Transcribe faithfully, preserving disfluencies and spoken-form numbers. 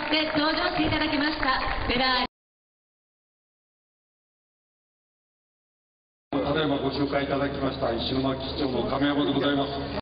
して登場していただきましたフェラーリ。 ただいまご紹介いただきました石巻市長の亀山でございます。